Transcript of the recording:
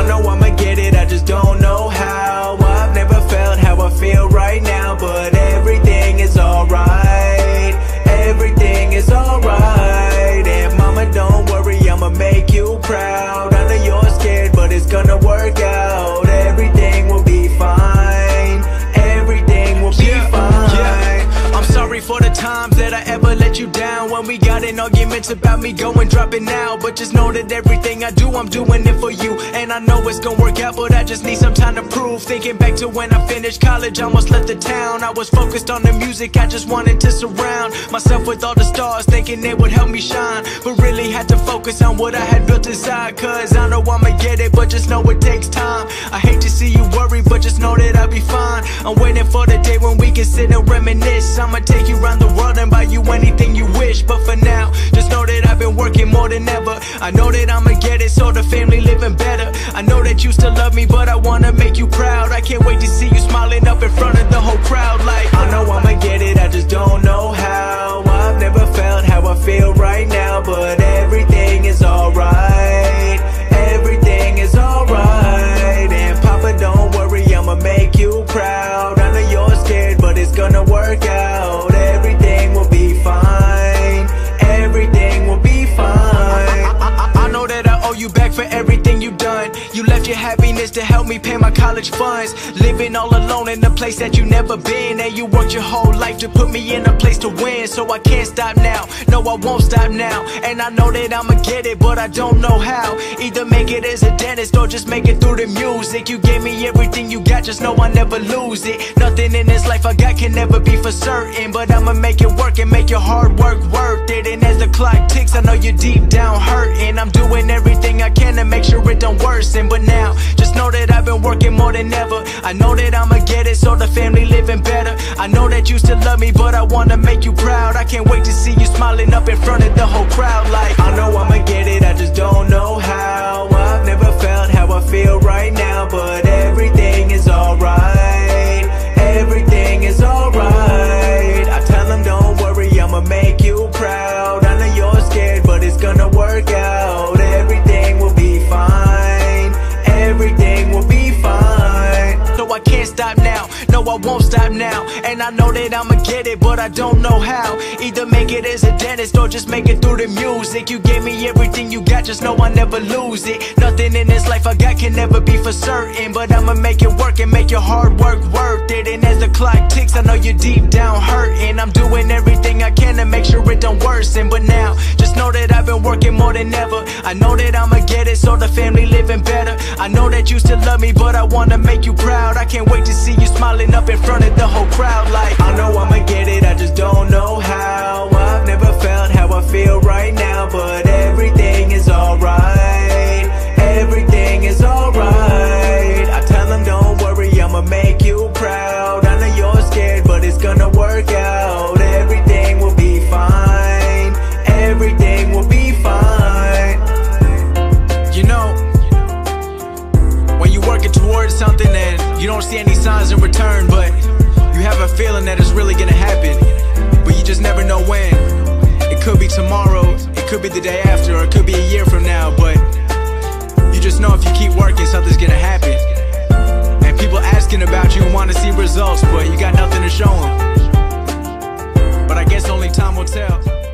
I know I'ma get it, I just don't know how. I've never felt how I feel right now, but everything is alright. Everything is alright. And mama, don't worry, I'ma make you proud. I know you're scared, but it's gonna work out. Everything will be fine. Everything will be fine. I'm sorry for the times that I ever let you down, when we got in arguments about me going dropping out. But just know that everything I do, I'm doing it for you. And I know it's gonna work out, but I just need some time to prove. Thinking back to when I finished college, almost left the town. I was focused on the music, I just wanted to surround myself with all the stars, thinking they would help me shine. But really had to focus on what I had built inside. Cause I know I'ma get it, but just know it takes time. I hate to see you worry, but just know that I'll be fine. I'm waiting for the day when we can sit and reminisce. I'ma take you around the world and buy you anything you wish. But for now, just know that I've been working more than ever. I know that I'ma get it, so the family living better. I know that you still love me, but I wanna make you proud. I can't wait to see you smiling up in front of the whole crowd. Like, I know I'ma get it, I just don't know how. I've never felt how I feel right now, but everything is alright. Everything is alright. And Papa, don't worry, I'ma make you proud. I know you're scared, but it's gonna work out. Everything will be fine. Everything will be fine. I know that I owe you back for everything you done. You left your happiness to help me pay my college funds. Living all alone in a place that you never been. And you worked your whole life to put me in a place to win. So I can't stop now, no I won't stop now. And I know that I'ma get it, but I don't know how. Either make it as a dentist or just make it through the music. You gave me everything you got, just know I never lose it. Nothing in this life I got can never be for certain, but I'ma make it work and make your hard work worth it. And as the clock ticks, I know you're deep down hurting. I'm doing everything I can to make sure it don't worsen. But now, just know that I've been working more than ever. I know that I'ma get it, so the family living better. I know that you still love me, but I wanna make you proud. I can't wait to see you smiling up in front of the whole crowd. Like, I know I'ma get it, I just don't know how. I've never felt how I feel right now, but everything is alright. Everything is alright. I tell them don't worry, I'ma make you proud. I know you're scared, but it's gonna work out. Everything will be fine. Everything will be fine. No, I can't stop now, no I won't stop now. And I know that I'ma get it, but I don't know how. Either make it as a dentist or just make it through the music. You gave me everything you got, just know I never lose it. Nothing in this life I got can never be for certain, but I'ma make it work and make your hard work worth it. And as the clock ticks, I know you're deep down hurting. I'm doing everything I can to make sure it don't worsen. But now, just know that I've been working more than ever. I know that I'ma get it, so the family living better. I know that you still love me, but I wanna make you proud. I can't wait to see you smiling up in front of the whole crowd. Like, I know I'ma get it, I just don't know how. I've never felt how I feel right now, but everything is alright. Everything is alright. I tell them don't worry, I'ma make you proud. I know you're scared, but it's gonna work out. Everything will be fine. Everything will be fine. You know, when you're working towards something and you don't see any signs in return, but you have a feeling that it's really gonna happen, but you just never know when. It could be tomorrow, it could be the day after, or it could be a year from now, but you just know if you keep working, something's gonna happen. And people asking about you and want to see results, but you got nothing to show them. But I guess only time will tell.